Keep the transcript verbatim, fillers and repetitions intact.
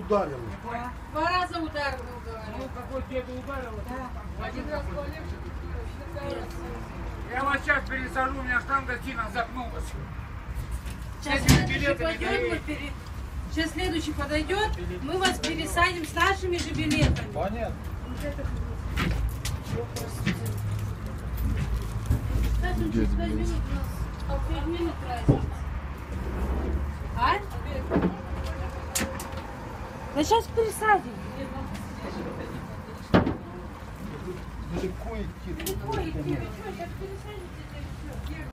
Ударил. Да. Два раза ударил, говорю. Ну, какой деду ударил? Да. Один раз полегче. Я вас сейчас пересажу, у меня штанга сильно загнулась. Сейчас С этими следующий билетами пойдет, говори. мы пере- Сейчас следующий подойдет, мы вас пересадим с нашими же билетами. Понятно. Сейчас он через пять минут у нас, а пять минут разница. А? Да сейчас пересадим. Далеко идти. Далеко идти, вы что, сейчас пересадим.